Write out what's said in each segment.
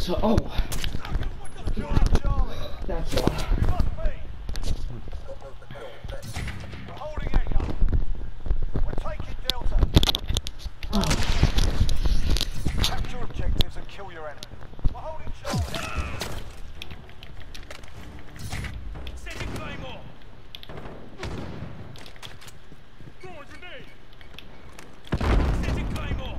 So, oh. That's all. We're holding Echo. We're taking Delta. Capture objectives and kill your enemy. We're holding Charlie. Setting Claymore. Throw a grenade. Setting Claymore.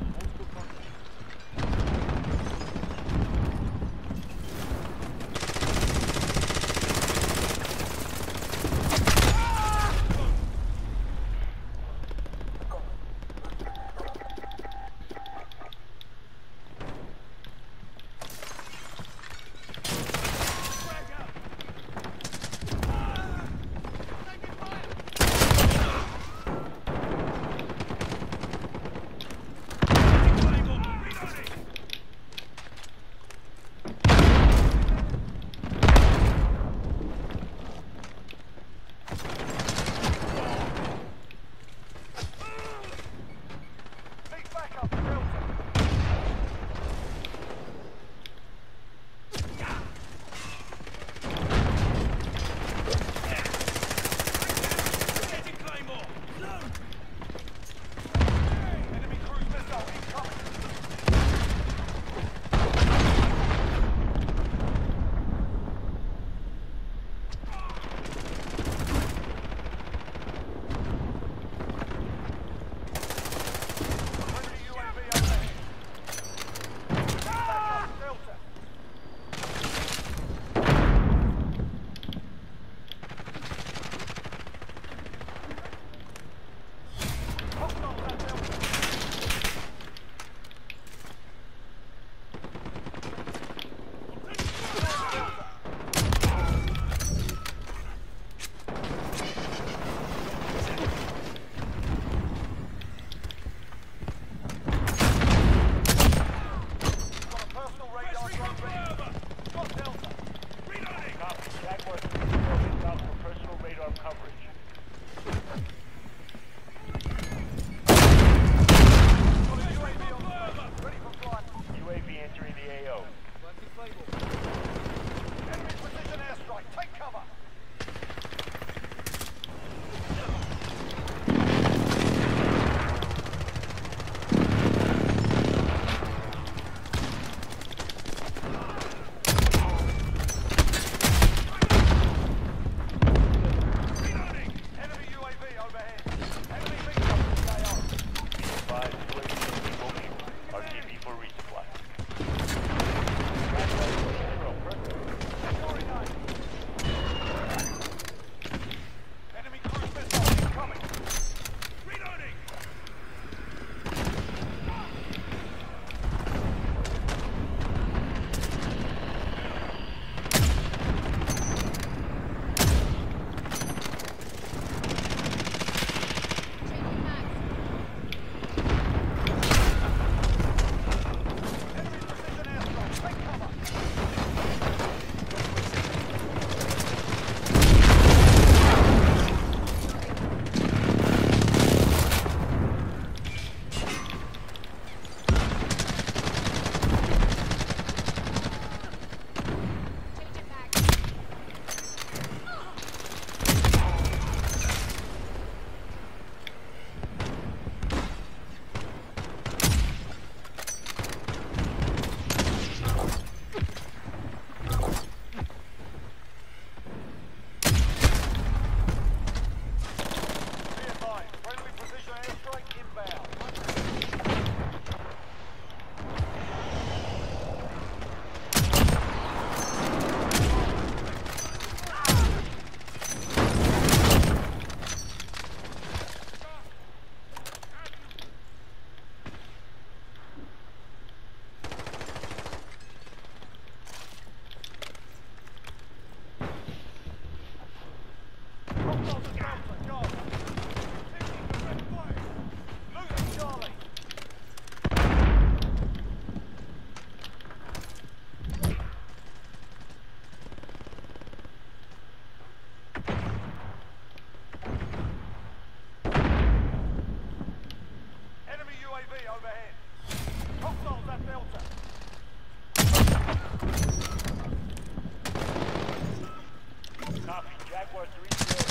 UAV overhead. Hostiles at Delta. Copy. Jaguar 3-0.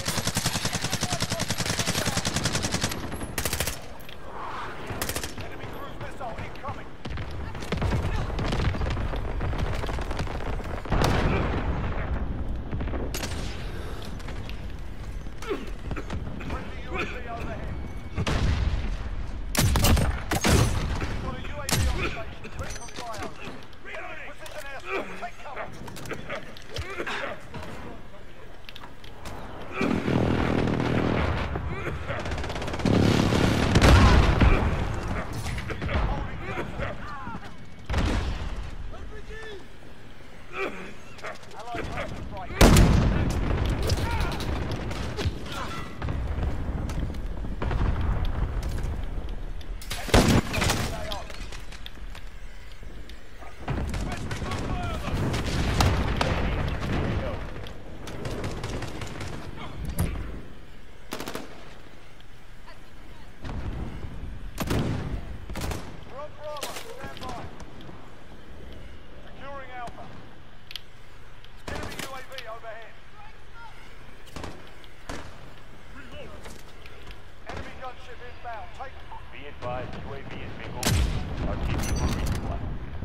Enemy cruise missile incoming. Friendly UAV overhead. Got a UAV on station. Ready for flyover. Precision airstrike. Take cover. Allied target strike. Securing Alpha. Enemy UAV overhead. Enemy gunship inbound. Take Be advised, UAV is being overrun. RTV for resupply.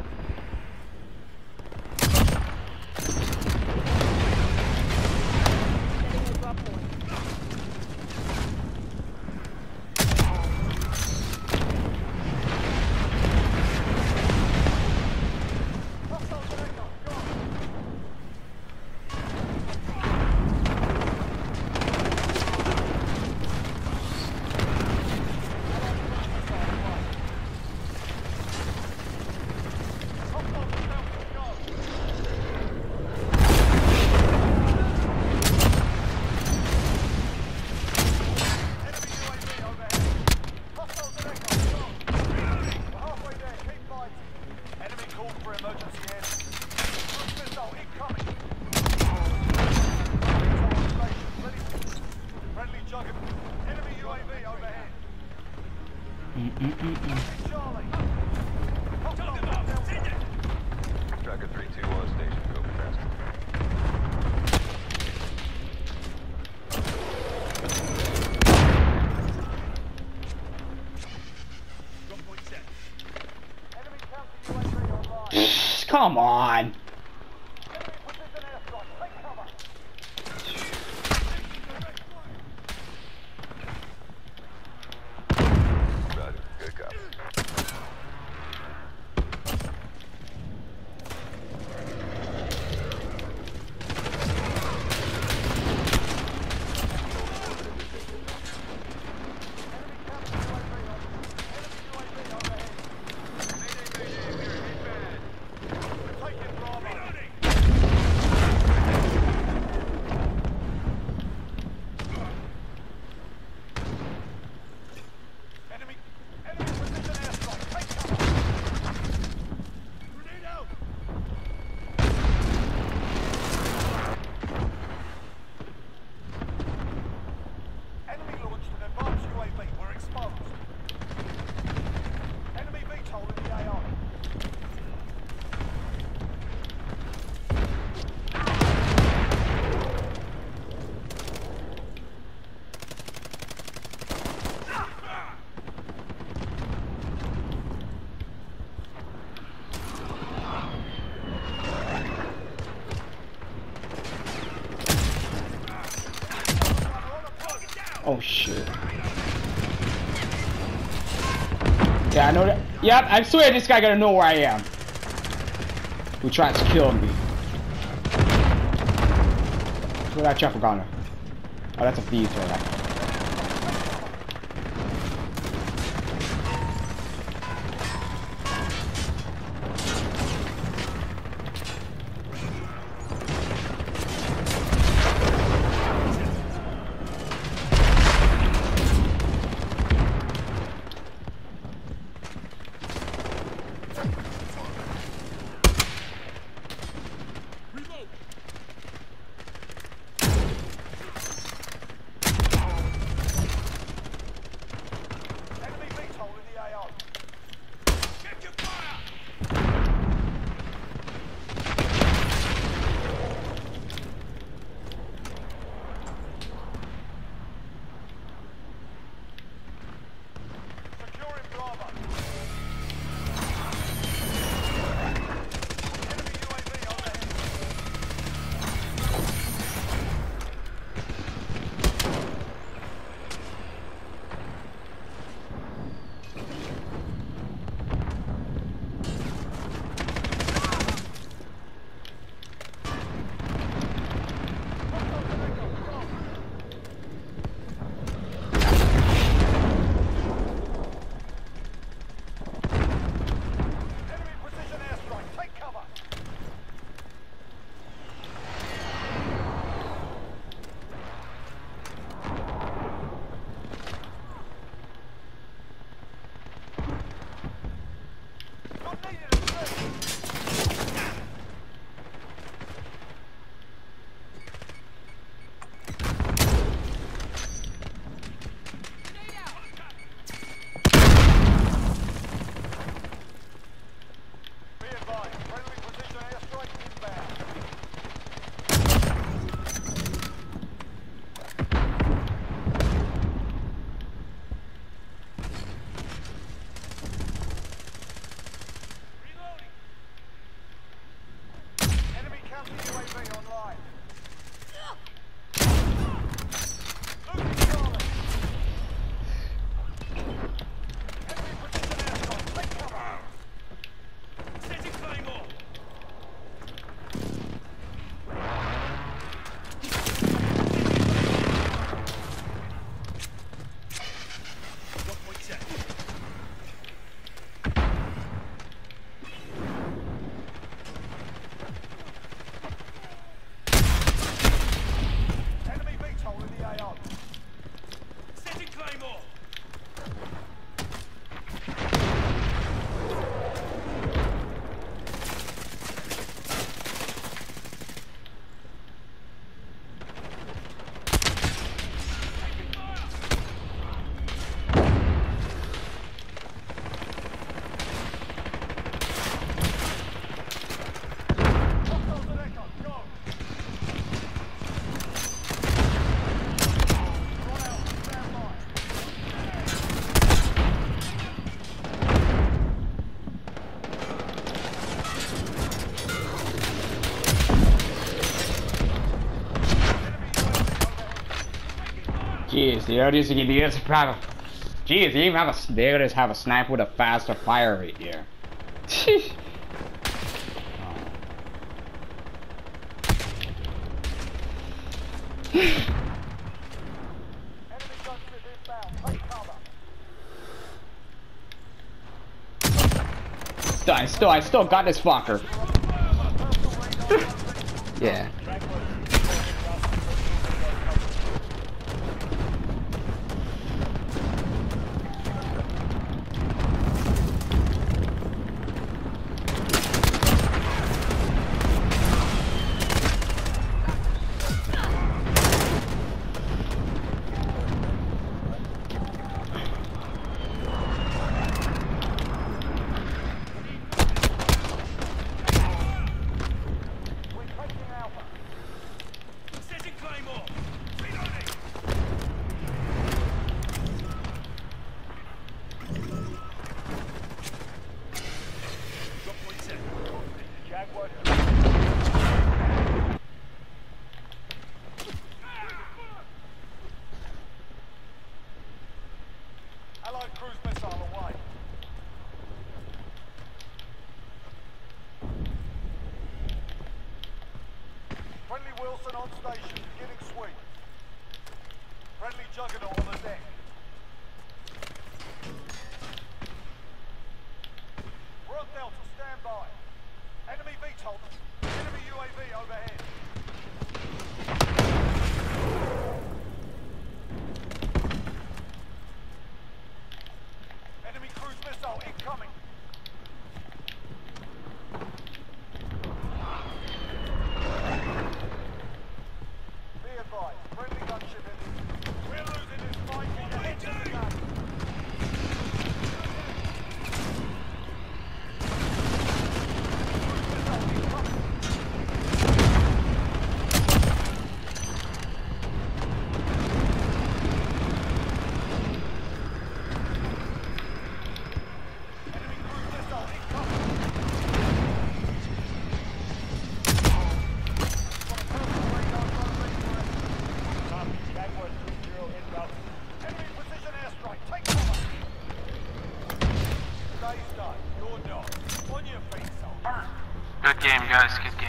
Enemy called for emergency air. Cruise missile incoming. Ready. Friendly juggernaut. Enemy UAV overhead. Charlie. Tracker 321 station, go fast. Enemy counter UAV online. Come on. Enemy precision airstrike. Take cover. Roger, good copy. Oh shit. Yeah, I know that. Yep, I swear this guy gotta know where I am. Who tries to kill me. Where's that chopper gone? Oh, that's a beast right there. Here, this is probably. Jeez, they even have a. They just have a sniper with a faster fire rate here. Enemy gunship inbound. Take cover. I still got this fucker. Yeah. Allied cruise missile away. Friendly Wilson on station, beginning sweep. Friendly Juggernaut on the deck. We're on Delta, stand by. Enemy VTOL. Enemy UAV overhead. Enemy cruise missile incoming. Be advised, friendly gunship in. We're losing this fight. Get ahead to the gun. Good game, guys.